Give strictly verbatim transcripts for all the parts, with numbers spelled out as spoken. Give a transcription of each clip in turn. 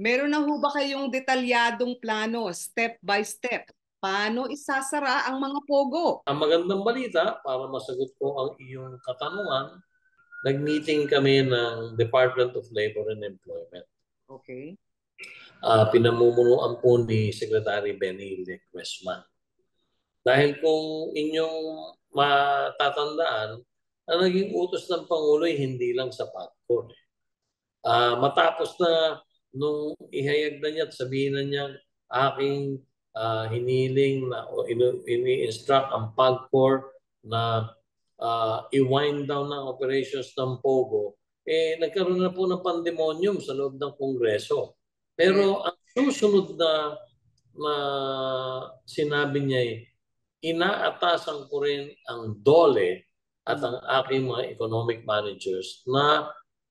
Meron na ho ba kayong detalyadong plano, step by step? Paano isasara ang mga pogo? Ang magandang balita, para masagot ko ang iyong katanungan, nag-meeting kami ng Department of Labor and Employment. Okay. Uh, pinamumunuan po ni Secretary Benny Lequesman. Dahil kung inyong matatandaan, ang naging utos ng Pangulo ay hindi lang sa PAGCOR. Uh, matapos na nung ihayag na niya at sabihin na niya aking uh, hiniling na o ini-instruct ang PAGCOR na uh, i-wind down ng operations ng POGO, eh nagkaroon na po ng pandemonium sa loob ng Kongreso. Pero ang susunod na, na sinabi niya ay, inaatasan ko rin ang DOLE at ang aking mga economic managers na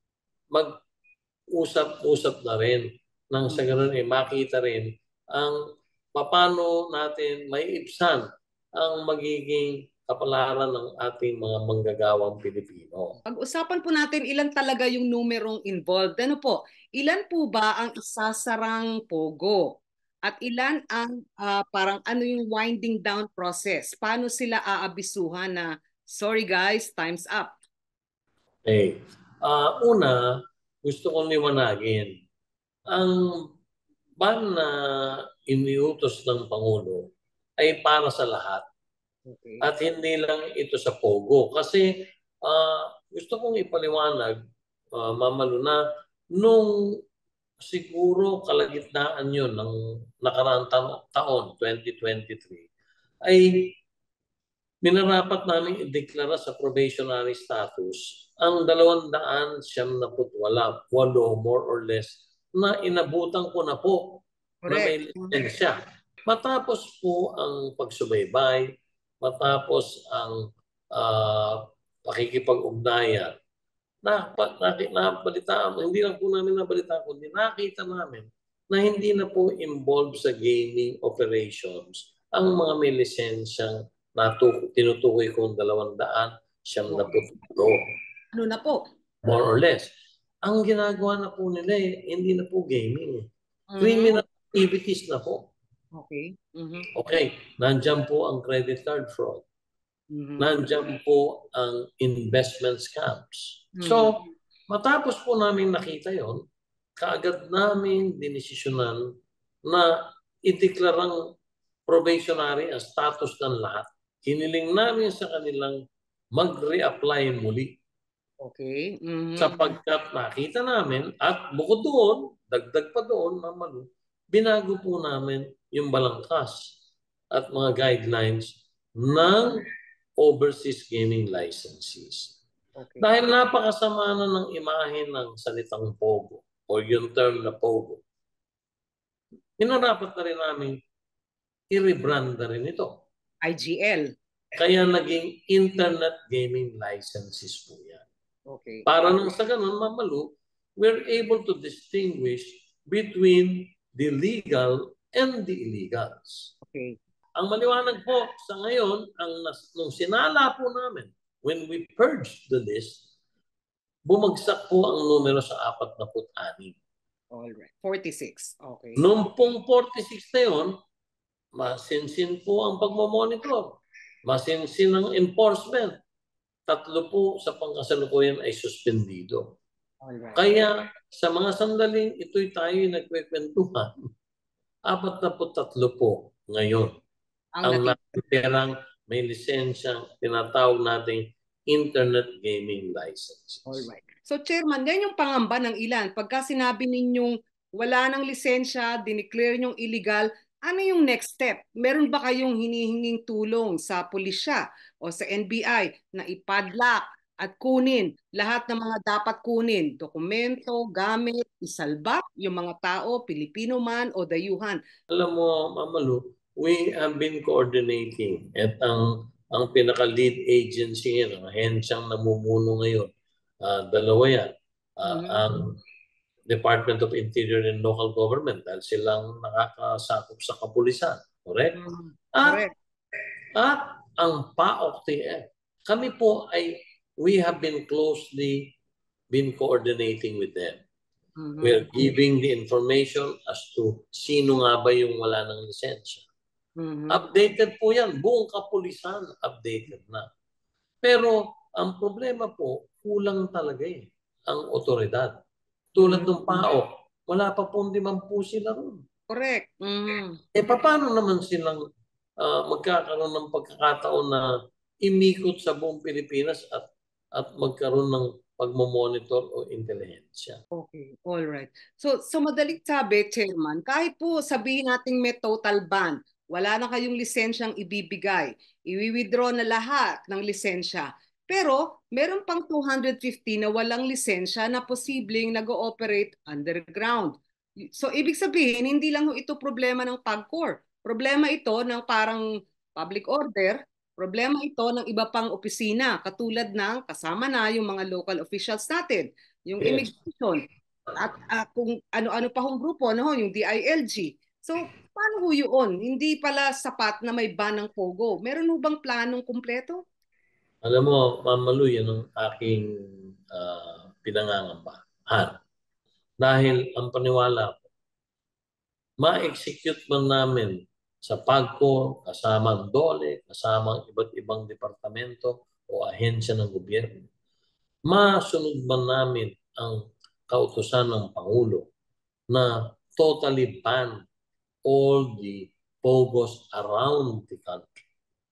mag-usap-usap na rin nang sa ganun eh makita rin ang paano natin may ibsan ang magiging kapalaran ng ating mga manggagawang Pilipino. Pag-usapan po natin ilan talaga yung numerong involved. Ano po? Ilan po ba ang isasarang pogo? At ilan ang uh, parang ano yung winding down process? Paano sila aabisuhan na, sorry guys, time's up? Okay. Uh, una, gusto kong liwanagin. Ang ban na iniutos ng Pangulo ay para sa lahat. Okay. At hindi lang ito sa Pogo. Kasi uh, gusto kong ipaliwanag, uh, Mamalu, na nung siguro kalagitnaan yun ng nakaraang ta- taon, twenty twenty-three, ay minarapat namin ideklara sa probationary status ang dalawang daan siyam na putwala, walo, more or less, na inabutan ko na po. Correct. Na may lisensya. Matapos po ang pagsubaybay, matapos ang uh, pakikipag-ugnayan, na, na, nabalitaan, hindi lang po namin nabalitaan, kundi nakita namin na hindi na po involved sa gaming operations ang mga may lisensyang tinutukoy kong dalawang daan siyam na puto. Ano na po? More or less. Ang ginagawa na po nila eh, hindi na po gaming. Mm-hmm. Criminal activities na po. Okay. Mm-hmm. Okay. Nandyan po ang credit card fraud. Mm-hmm. Nandyan po ang investment scams. Mm-hmm. So, matapos po namin nakita yon, kaagad namin dinesisyonan na ideklarang probationary ang status ng lahat. Hiniling namin sa kanilang mag-reapply muli. Okay. Mm-hmm. Sapagkat nakita namin, at bukod doon, dagdag pa doon, Mamalu, binago po namin yung balangkas at mga guidelines ng overseas gaming licenses. Okay. Dahil napakasama na ng imahe ng salitang POGO o yung term na POGO, minarapat na rin namin i-rebrand na rin ito. I G L. Kaya naging internet gaming licenses po yan. Okay. Para nang sa ganun, Mamalu, we're able to distinguish between the legal and the illegals. Okay. Ang maliwanag po sa ngayon, ang nung sinala po namin, when we purged the list, bumagsak po ang numero sa apat na anim. Alright. forty-six. Okay. Nung pong forty-six na yun, masinsin po ang pagmamonitor. Masinsin ang enforcement. Tatlo po sa pangkasalukuyan ay suspendido. Alright. Kaya sa mga sandaling ito'y tayo nagkwekwentuhan, apat na po tatlo po ngayon. Ang, ang natirang may lisensyang tinatawag nating internet gaming license. Alright. So Chairman, yan yung pangamba ng ilan. Pagka sinabi ninyong wala ng lisensya, dineclare nyong illegal, ano yung next step? Meron ba kayong hinihinging tulong sa pulisya o sa N B I na ipadlock at kunin lahat ng mga dapat kunin? Dokumento, gamit, isalba yung mga tao, Pilipino man o dayuhan. Alam mo, Mamalu, we have been coordinating at ang ang pinaka-lead agency ngayon, ang ahensyang namumuno ngayon, uh, dalawa yan. Uh, mm-hmm. Ang Department of Interior and Local Government dahil silang nakakasakop sa kapulisan. Correct? Mm-hmm. At, Correct. At ang P A O K T F, kami po ay, we have been closely been coordinating with them. Mhm. We're giving the information as to sino nga ba yung wala ng lisensya. Mhm. Updated po yan. Buong kapulisan, updated na. Pero ang problema po, kulang talaga eh, ang otoridad. Tulad ng P A O, wala pa pong limampu sila ron. Correct. Mhm. Eh, paano naman silang uh, magkakaroon ng pagkakataon na imikot sa buong Pilipinas at at magkaroon ng pagmomonitor o intelihensya? Okay, all right. So, sa madaling sabi, Chairman, kahit po sabihin nating may total ban, wala na kayong lisensyang ibibigay, i-withdraw na lahat ng lisensya. Pero meron pang two hundred fifty na walang lisensya na posibleng nag-ooperate underground. So, ibig sabihin, hindi lang ho ito problema ng PAGCOR. Problema ito ng parang public order. Problema ito ng iba pang opisina, katulad ng kasama na yung mga local officials natin, yung Yes. immigration, at uh, kung ano-ano pa hong grupo, no, yung D I L G. So, paano ho yun? Hindi pala sapat na may ban ng POGO. Meron ho bang planong kumpleto? Alam mo, Ma'am Malu, yan ang aking uh, pinangangambahan. Dahil ang paniwala ko, ma-execute man namin sa PAGCOR, kasama ang DOLE, kasama ang iba't ibang departamento o ahensya ng gobyerno, masunod man namin ang kautusan ng Pangulo na totally ban all the POGOs around the country.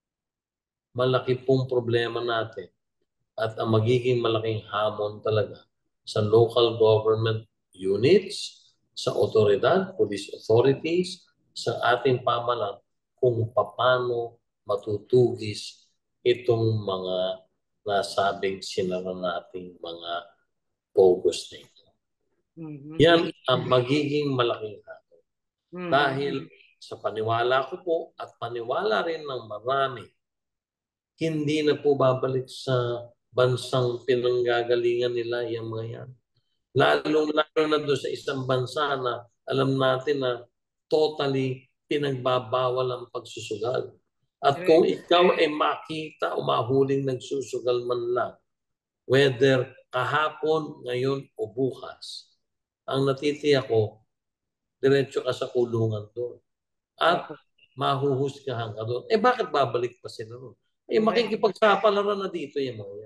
Malaki pong problema natin at ang magiging malaking hamon talaga sa local government units, sa otoridad, police authorities, sa ating pamalan kung paano matutugis itong mga nasabing sinara nating mga POGOs na ito. Mm-hmm. Yan ang magiging malaking hamon. Mm-hmm. Dahil sa paniwala ko po at paniwala rin ng marami, hindi na po babalik sa bansang pinanggagalingan nila yung mga yan. Lalong-lalo na doon sa isang bansa na alam natin na totally pinagbabawal ang pagsusugal. At kung ikaw ay makita o mahuling nagsusugal man lang, whether kahapon, ngayon o bukas, ang natitiyak ko, diretso ka sa kulungan doon. At mahuhusgahan ka doon. Eh bakit babalik pa sila doon? Eh makikipagsapalaran na dito yung mga